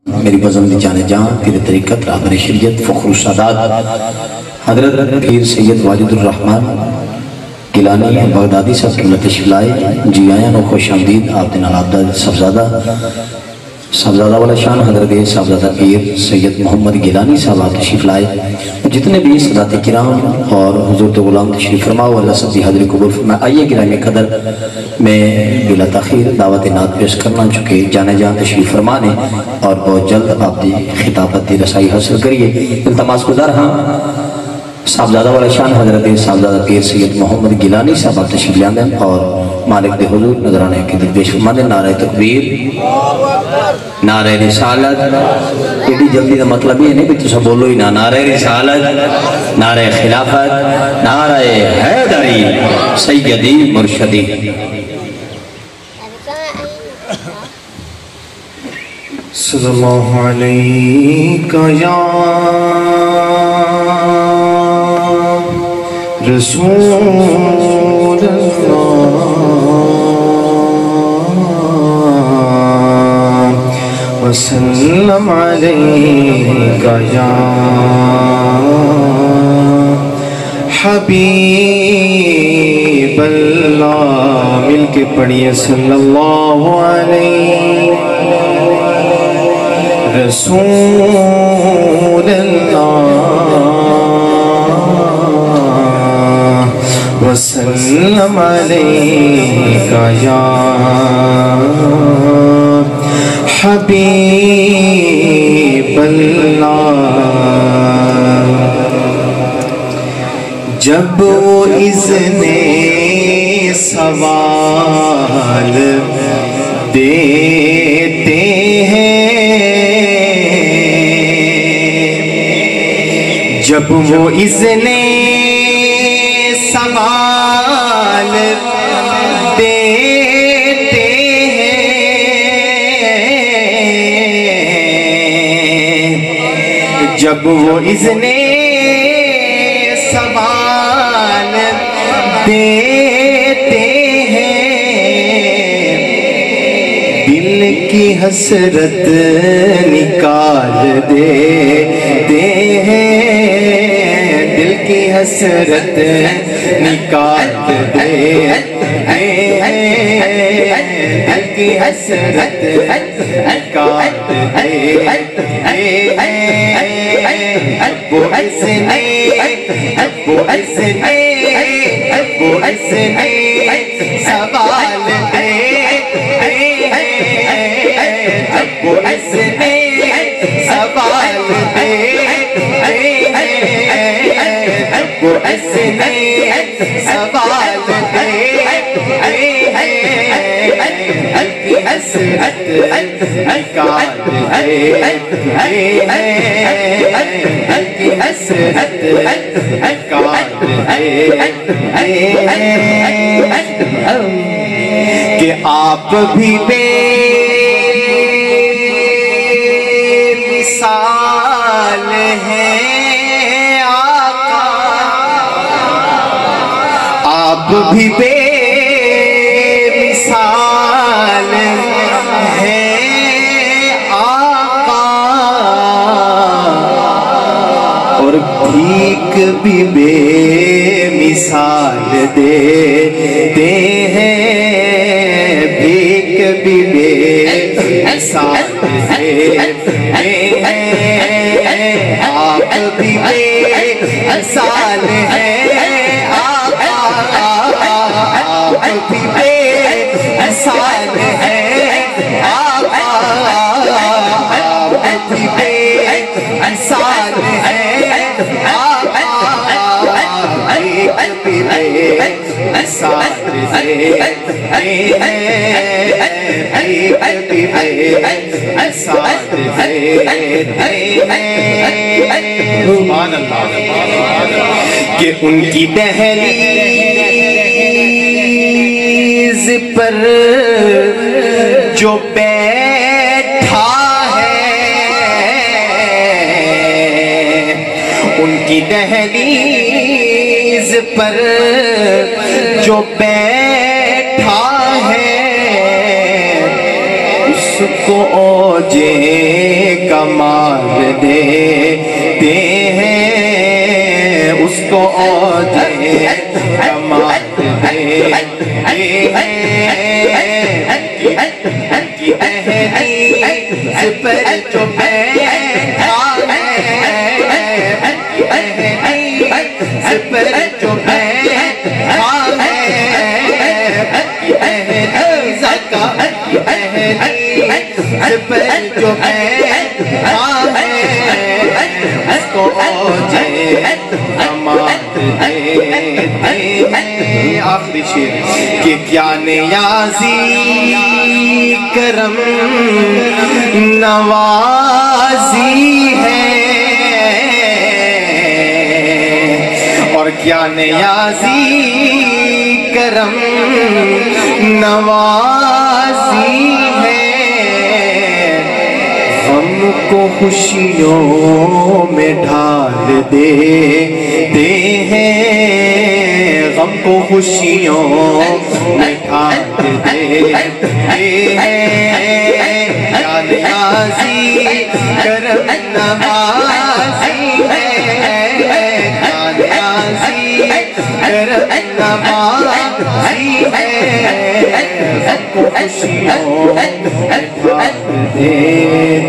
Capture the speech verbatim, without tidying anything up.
میری بزم جانے جان پیر طریقت رہبر شریعت فخر السادات حضرت پیر سید واجد الرحمن گیلانی بغدادی صاحب قبلہ تشریف لائے جی آیاں و خوش آمدید آپ دن العبدہ صاحبزادہ صاحبزادہ والا شان حضرت صاحبزادہ پیر سید محمد گیلانی صاحب آپ تشریف لائے جتنے بھی سادات کرام اور حضور غلام تشریف فرماؤ اللہ سب دی حضر قبول فرمائے. آئیے گرامی قدر میں بلا تاخیر دعوت نعت پیش کرنا چکے جانے جان تشریف فرمانے اور بہت جلد آپ دی خطابت دی رسائی حاصل کریے. التماس گزار ہاں صاحبزادہ والا شان حضرت صاحبزادہ پیر سید محمد گیلانی صاحب آپ تشریف لیاندیں اور مالک دے حضور نظرانے کے دل پیش فرمانے. نعرہ تکبیر، نعرہ رسالت، ایڈی جلدی دا مطلب یہ نہیں بھی تو سب بولو ہی نا. نعرہ رسالت، نعرہ خلافت، نعرہ حیدری سیدی مرشدی. صلی اللہ علیکہ یا رسول اللہ وسلم علیکہ یا حبیب اللہ. مل کے پڑھیے صلی اللہ علیہ رسول اللہ وسلم علیکہ یا حبیب اللہ. جب وہ اذن سوال دیتے ہیں، جب وہ اذن سوال دیتے ہیں، جب وہ اذن سوال دیتے ہیں، دل کی حسرت نکال دیتے ہیں، دل کی حسرت نکال دیتے ہیں، دل کی حسرت نکال دیتے ہیں. وہ اذن وہ اذن وہ اذن سوال دیتے ہیں، وہ اذن سوال دیتے ہیں، وہ اذن سوال دیتے ہیں، دل کی حسرت نکال دیتے ہیں، دل کی حسرت نکال دیتے ہیں. کہ آپ بھی بے مثال ہیں آقا، آپ بھی بے مثال ہیں آقا، اور بھیک بھی بے مثال دیتے ہیں، بھیک بھی بے مثال دیتے ہیں. آپ بھی بے مثال ہیں آقا، آپ بھی بے مثال ہیں آقا، آپ بھی بے مثال ہیں آقا، ایک بھی بے مثال ہیں، ایک بھی بے مثال ہیں. کہ ان کی دہلیز پر جو بیٹھا ہے، ان کی دہلیز پر جو بیٹھا ہے، اس کو اوجے کمال دیتے ہیں اس کو اوجے کمال دیتے ہیں کی تحریر پر جو بیٹھا ہے پر جو بیٹھا ہے زکا پر جو بیٹھا ہے اس کو اوجے کمال دیتے ہیں آخری شعر کہ کیا نیازی کرم نوازی ہے اور کیا نیازی کرم نوازی ہے غم کو خوشیوں میں ڈھال دیتے ہیں غم کو خوشیوں میں ڈھال دیتے ہیں کیا نیازی کرم نوازی ہے کیا نیازی کرم نوازی ہے غم کو خوشیوں میں ڈھال دیتے